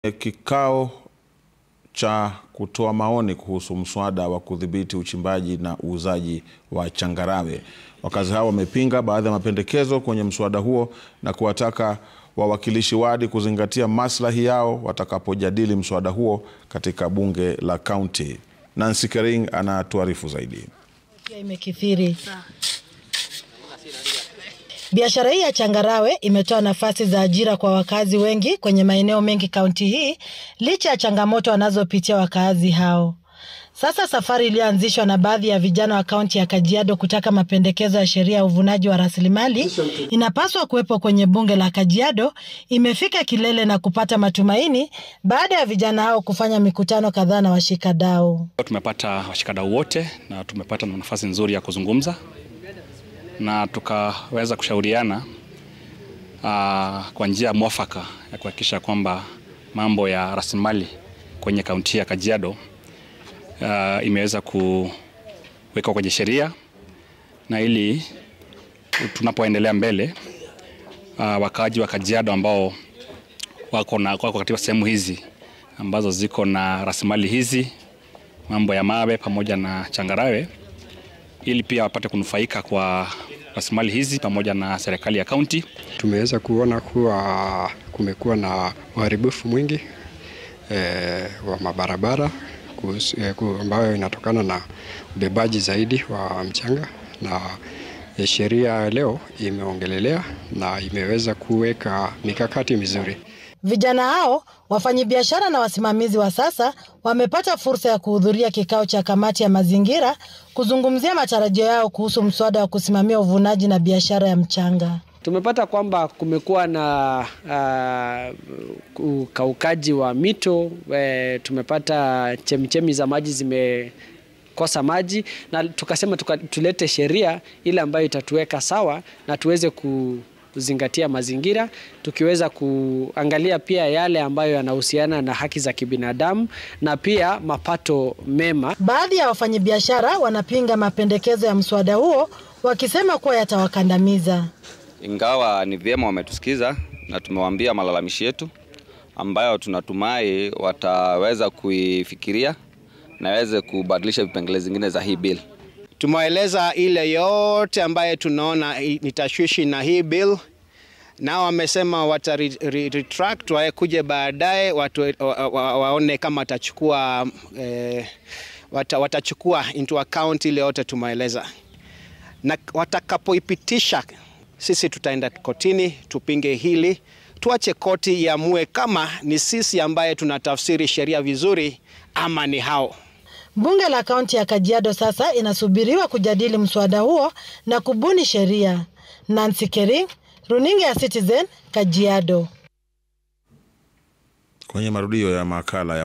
Kikao cha kutoa maoni kuhusu mswada wa kudhibiti uchimbaji na uuzaji wa changarawe. Wakazi hao wamepinga baadhi ya mapendekezo kwenye mswada huo na kuwataka wawakilishi wadi kuzingatia maslahi yao watakapojadili mswada huo katika bunge la kaunti. Nancy Kering anatuarifu zaidi. Imekithiri. Biashara hii ya changarawe imetoa nafasi za ajira kwa wakazi wengi kwenye maeneo mengi kaunti hii, licha ya changamoto wanazopitia wakazi hao. Sasa safari iliyoanzishwa na baadhi ya vijana wa kaunti ya Kajiado kutaka mapendekezo ya sheria ya uvunaji wa rasilimali inapaswa kuwepo kwenye bunge la Kajiado imefika kilele na kupata matumaini baada ya vijana hao kufanya mikutano kadhaa na washikadau. Tumepata washikadau wote na tumepata nafasi nzuri ya kuzungumza na tukaweza kushauriana kwa njia mwafaka ya kuhakikisha kwamba mambo ya rasilimali kwenye kaunti ya Kajiado imeweza kuwekwa kwenye sheria, na ili tunapoendelea mbele wakaaji wa Kajiado ambao wako katika sehemu hizi ambazo ziko na rasilimali hizi, mambo ya mawe pamoja na changarawe, ili pia wapate kunufaika kwa rasilimali hizi pamoja na serikali ya kaunti. Tumeweza kuona kuwa kumekuwa na uharibifu mwingi wa mabarabara ambayo inatokana na ubebaji zaidi wa mchanga, na sheria leo imeongelelea na imeweza kuweka mikakati mizuri. Vijana hao, wafanyabiashara na wasimamizi wa sasa wamepata fursa ya kuhudhuria kikao cha kamati ya mazingira kuzungumzia matarajio yao kuhusu mswada wa kusimamia uvunaji na biashara ya mchanga. Tumepata kwamba kumekuwa na ukaukaji wa mito, tumepata chemichemi za maji zimekosa maji, na tukasema tulete sheria ile ambayo itatuweka sawa na tuweze kuzingatia mazingira, tukiweza kuangalia pia yale ambayo yanahusiana na haki za kibinadamu na pia mapato mema. Baadhi ya wafanyabiashara wanapinga mapendekezo ya mswada huo wakisema kuwa yatawakandamiza. Ingawa ni vyema wametusikiza na tumewaambia malalamishi yetu ambayo tunatumai wataweza kuifikiria na waweze kubadilisha vipengele zingine za hii bill. Tumeeleza ile yote ambayo tunaona ni tashwishi na hii bill, na wamesema retract wakuje baadaye waone kama watachukua into account ile yote tumeeleza, na watakapoipitisha sisi tutaenda kotini tupinge hili, tuache koti iamue kama ni sisi ambaye tunatafsiri sheria vizuri ama ni hao. Bunge la kaunti ya Kajiado sasa inasubiriwa kujadili mswada huo na kubuni sheria. Nancy Kering, runinga ya Citizen, Kajiado. Kwenye marudio ya makala ya